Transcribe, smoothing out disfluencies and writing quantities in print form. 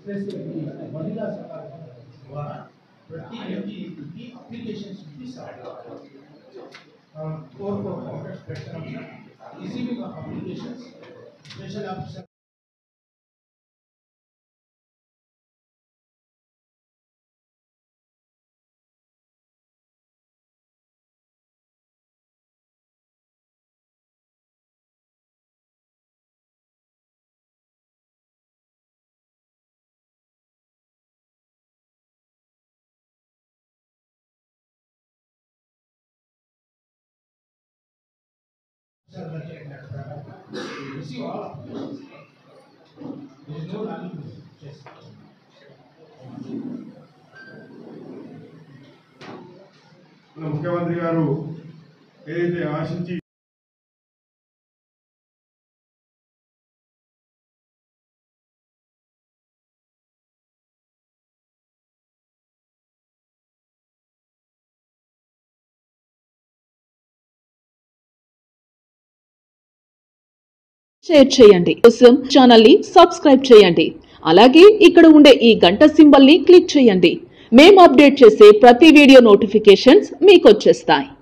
महिला सकारात्मक द्वारा प्रति व्यक्ति की एप्लीकेशंस भी core for corporate spectrum receiving of applications special officer receive all applications. There is no lagging process. ముఖ్యమంత్రి గారు ఏదైతే ఆశించి షేర్ చేయండి కోసం ఛానల్ ని సబ్స్క్రైబ్ చేయండి అలాగే ఇక్కడ ఉండే ఈ గంట సింబల్ ని క్లిక్ చేయండి మేము అప్డేట్ చేసే ప్రతి వీడియో నోటిఫికేషన్స్ మీకు వచ్చేస్తాయి